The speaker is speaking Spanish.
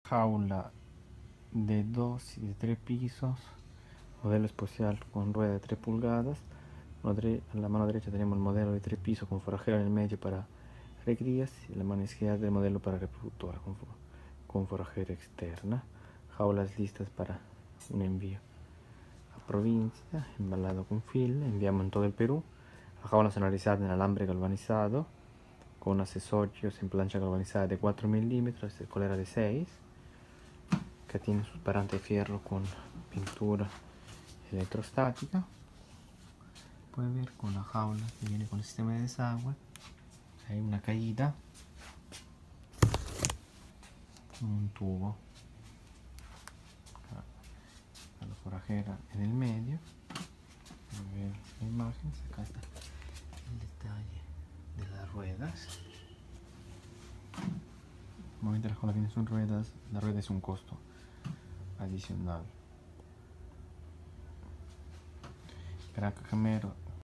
Jaula de 2 y de 3 pisos, modelo especial con rueda de 3 pulgadas. En la mano derecha tenemos el modelo de 3 pisos con forrajera en el medio para recrías, y en la mano izquierda el modelo para reproductora con forrajera externa. Jaulas listas para un envío a provincia, embalado con film. Enviamos en todo el Perú. La jaula sonalizada en alambre galvanizado con accesorios en plancha galvanizada de 4 milímetros, colera de 6, que tiene sus parantes de fierro con pintura electrostática. Pueden ver con la jaula que viene con el sistema de desagüe. Hay una caída con un tubo a la forrajera en el medio. Pueden ver la imagen. Acá está el detalle de las ruedas. Normalmente las jaulas vienen son ruedas, la rueda es un costo adicional. Gran cajamero